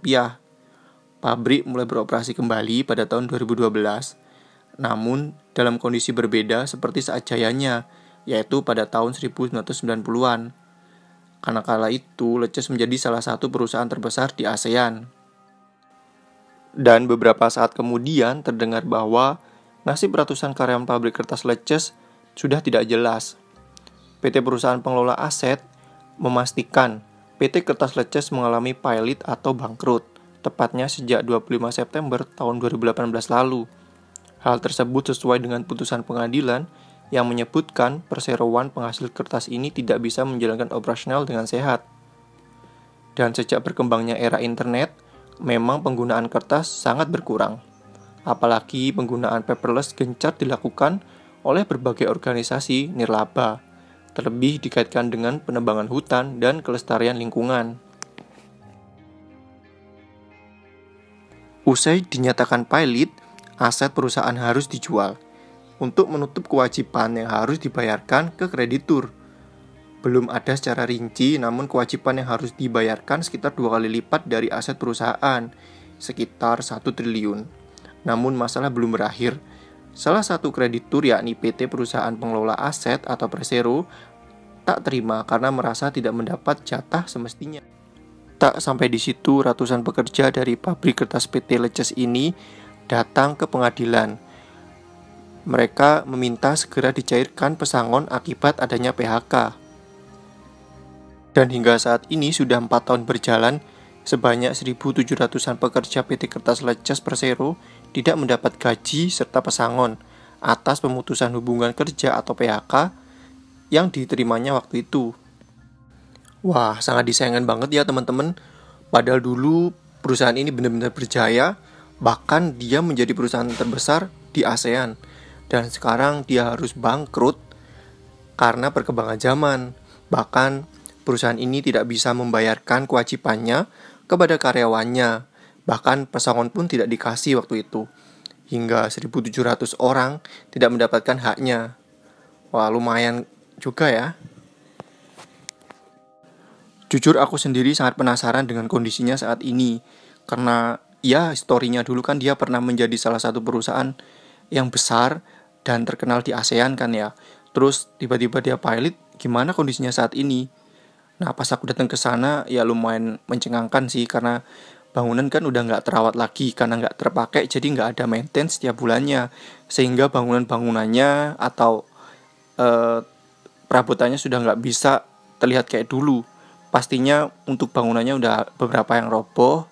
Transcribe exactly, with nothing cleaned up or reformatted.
rupiah. Pabrik mulai beroperasi kembali pada tahun dua ribu dua belas, namun dalam kondisi berbeda seperti saat jayanya, yaitu pada tahun seribu sembilan ratus sembilan puluhan. Karena kala itu, Leces menjadi salah satu perusahaan terbesar di ASEAN. Dan beberapa saat kemudian terdengar bahwa nasib ratusan karyawan pabrik kertas Leces sudah tidak jelas. P T Perusahaan Pengelola Aset memastikan P T Kertas Leces mengalami pilot atau bangkrut, tepatnya sejak dua puluh lima September tahun dua ribu delapan belas lalu. Hal tersebut sesuai dengan putusan pengadilan yang menyebutkan perseroan penghasil kertas ini tidak bisa menjalankan operasional dengan sehat. Dan sejak berkembangnya era internet, memang penggunaan kertas sangat berkurang. Apalagi penggunaan paperless gencar dilakukan oleh berbagai organisasi nirlaba, terlebih dikaitkan dengan penebangan hutan dan kelestarian lingkungan. Usai dinyatakan pilot, aset perusahaan harus dijual untuk menutup kewajiban yang harus dibayarkan ke kreditur. Belum ada secara rinci, namun kewajiban yang harus dibayarkan sekitar dua kali lipat dari aset perusahaan, sekitar satu triliun. Namun masalah belum berakhir. Salah satu kreditur yakni P T Perusahaan Pengelola Aset atau Persero tak terima karena merasa tidak mendapat jatah semestinya. Tak sampai di situ, ratusan pekerja dari pabrik kertas P T Leces ini datang ke pengadilan. Mereka meminta segera dicairkan pesangon akibat adanya P H K. Dan hingga saat ini sudah empat tahun berjalan, sebanyak seribu tujuh ratusan pekerja P T Kertas Leces Persero tidak mendapat gaji serta pesangon atas pemutusan hubungan kerja atau P H K yang diterimanya waktu itu. Wah, sangat disayangkan banget ya teman-teman. Padahal dulu perusahaan ini benar-benar berjaya, bahkan dia menjadi perusahaan terbesar di ASEAN. Dan sekarang dia harus bangkrut karena perkembangan zaman. Bahkan perusahaan ini tidak bisa membayarkan kewajibannya kepada karyawannya. Bahkan pesangon pun tidak dikasih waktu itu. Hingga seribu tujuh ratus orang tidak mendapatkan haknya. Wah, lumayan juga ya. Jujur aku sendiri sangat penasaran dengan kondisinya saat ini. Karena ya historinya dulu kan dia pernah menjadi salah satu perusahaan yang besar dan terkenal di ASEAN kan ya. Terus tiba-tiba dia pilot, gimana kondisinya saat ini? Nah pas aku datang ke sana ya lumayan mencengangkan sih, karena bangunan kan udah nggak terawat lagi karena nggak terpakai, jadi nggak ada maintenance setiap bulannya, sehingga bangunan-bangunannya atau eh, perabotannya sudah nggak bisa terlihat kayak dulu. Pastinya untuk bangunannya udah beberapa yang roboh,